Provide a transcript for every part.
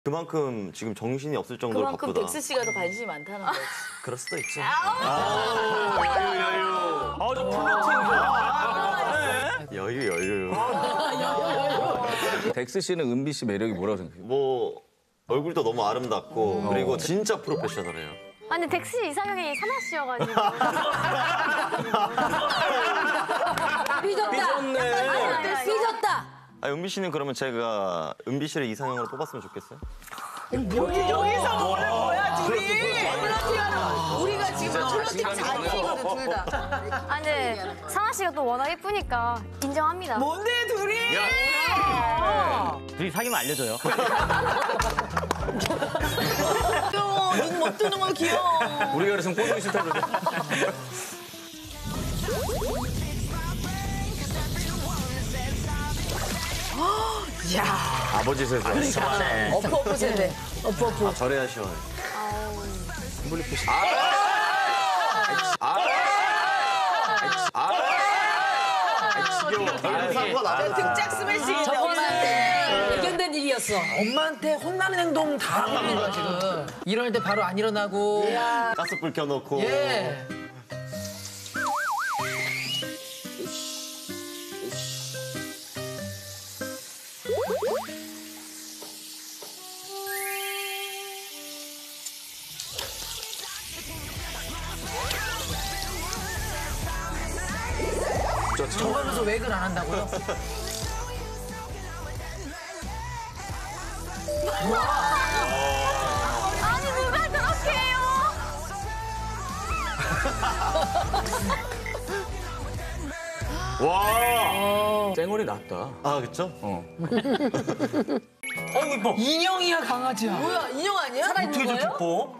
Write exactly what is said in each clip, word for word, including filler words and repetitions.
그만큼 지금 정신이 없을 정도로 그만큼 바쁘다. 덱스 씨가 더 관심이 많다는 거지. 그럴 수도 있죠. 여유 여유. 아저 플러팅. 여유 여유. 덱스 씨는 은비 씨 매력이 뭐라고 생각해요? 뭐 얼굴도 너무 아름답고 그리고 진짜 프로페셔널해요. 아니 덱스 씨 이상형이 사나 씨여가지고. 삐졌다. 삐졌네. 삐졌다. 아 은비 씨는 그러면 제가 은비 씨를 이상형으로 뽑았으면 좋겠어요? 여기서 뭐는 거야 둘이. 플러팅하는. 우리가 지금 플러팅 잘이거든 둘 다. 아니 근데 사나 씨가 또 워낙 예쁘니까 인정합니다. 뭔데 둘이? 둘이 사귀면 알려줘요. 귀여워. 눈못 뜨는 거 귀여워. 우리가 그래서 꼴보기 싫다 그러죠. 야. 아버지 세대. 심하네. 어프 어프 세대. 어프 어프. 아 저래야 시원해. 등짝 스매싱. 저거는 예견된 일이었어. 엄마한테 혼나는 행동 다 하고 있는 거야 지금. 일어날 때 바로 안 일어나고. 가스불 켜놓고. 예. 저거면서 웩을 안 한다고요? 아니 누가 그렇게 해요? 와. 쨍얼이 낫다. 아 그쵸? 어. 어이구 이뻐. 인형이야 강아지야. 뭐야 인형 아니야? 어떻게 저렇게 이뻐?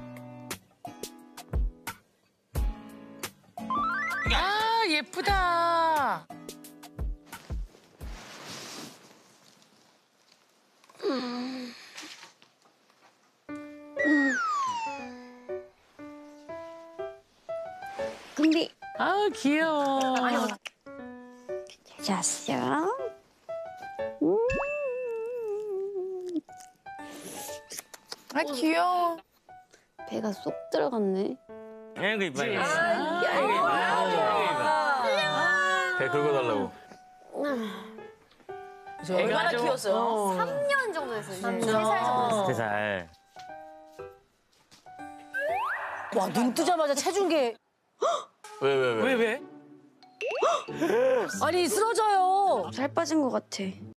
아 예쁘다. 근데 아 귀여워. 잤어? 음. 아 귀여워. 배가 쏙 들어갔네. 아이고 이뻐. 아이고 배 긁어달라고. 얼마나 키웠어요? 삼 년 정도 됐어요. 세 살 정도 됐어요. 세 살. 와 눈 뜨자마자 체중계. 왜 왜 왜? 왜 왜? 아니 쓰러져요. 살 빠진 것 같아.